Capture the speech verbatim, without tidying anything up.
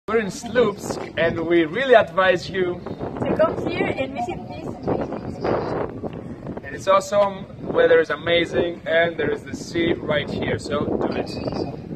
We're in Słupsk and we really advise you. To come here and visit this. And it's awesome, weather is amazing, and there is the sea right here, so do it.